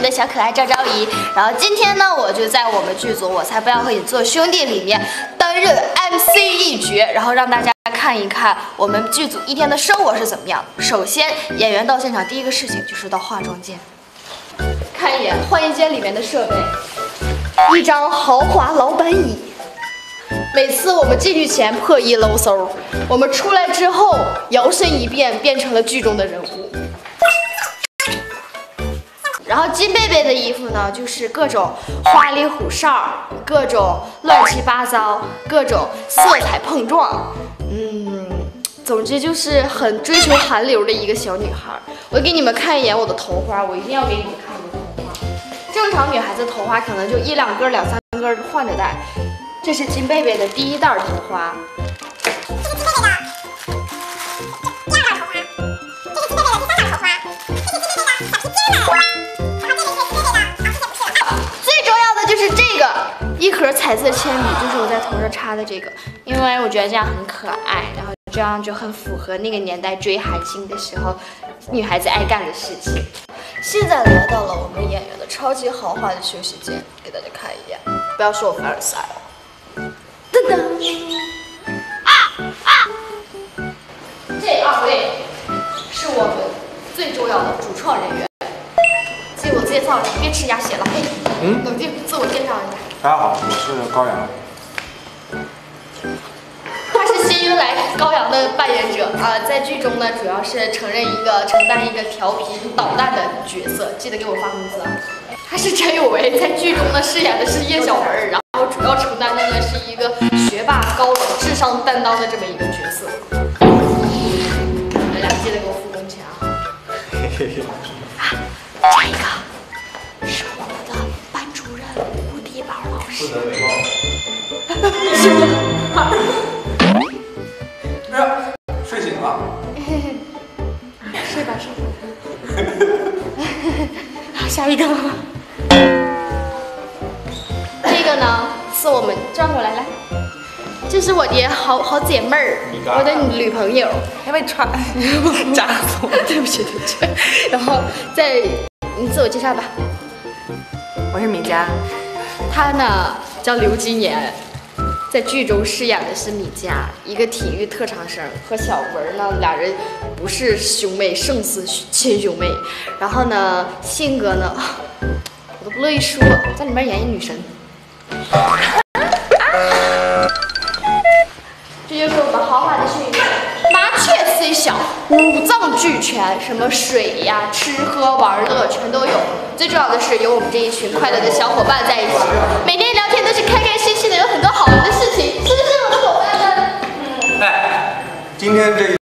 们的小可爱赵昭仪。然后今天呢，我就在我们剧组《我才不要和你做兄弟》里面担任 MC 一角，然后让大家看一看我们剧组一天的生活是怎么样的。首先，演员到现场第一个事情就是到化妆间，看一眼换衣间里面的设备，一张豪华老板椅。每次我们进去前破衣搂搜，我们出来之后摇身一变，变成了剧中的人物。然后金贝贝的衣服呢，就是各种花里胡哨，各种乱七八糟，各种色彩碰撞。总之就是很追求韩流的一个小女孩。我给你们看一眼我的头花，我一定要给你们看我的头花。正常女孩子头花可能就1、2根、2、3根换着戴。这是金贝贝的第一袋头花，最重要的就是这个一盒彩色铅笔，就是我在头上插的这个，因为我觉得这样很可爱，然后这样就很符合那个年代追韩星的时候女孩子爱干的事情。现在来到了我们演员的超级豪华的休息间，给大家看一眼，不要说我凡尔赛哦。噔噔，这2位是我们最重要的主创人员。自我介绍一下，别吃鸭血了，嘿，冷静，自我介绍一下。 大家好，我是高阳。 他是新云来高阳的扮演者啊，在剧中呢，主要是承担一个调皮捣蛋的角色，记得给我发工资啊。他是陈有为，在剧中呢饰演的是叶小文，然后主要承担的呢是一个学霸高冷、智商担当的这么一个角色。你们俩记得给我付工钱啊！这个是我们的班主任吴迪宝老师。 哎呀，睡醒了。 睡吧，睡吧。好，下一个。这个呢是我们转过来，这是我的好姐妹儿，我的女朋友。 因为穿扎死我， 对不起。然后你自我介绍吧。 我是米佳， 她呢叫刘金妍，在剧中饰演的是米佳，一个体育特长生，和小文呢俩人不是兄妹，胜似亲兄妹。然后呢性格呢，我都不乐意说，在里面演一女神。这就是我们豪华的训练，麻雀虽小，五脏俱全，什么水呀、吃喝玩乐全都有。最重要的是有我们这一群快乐的小伙伴在一起，每天聊天都是开开心心的，有很多好玩的事情，是不是我的伙伴们？ 哎，今天这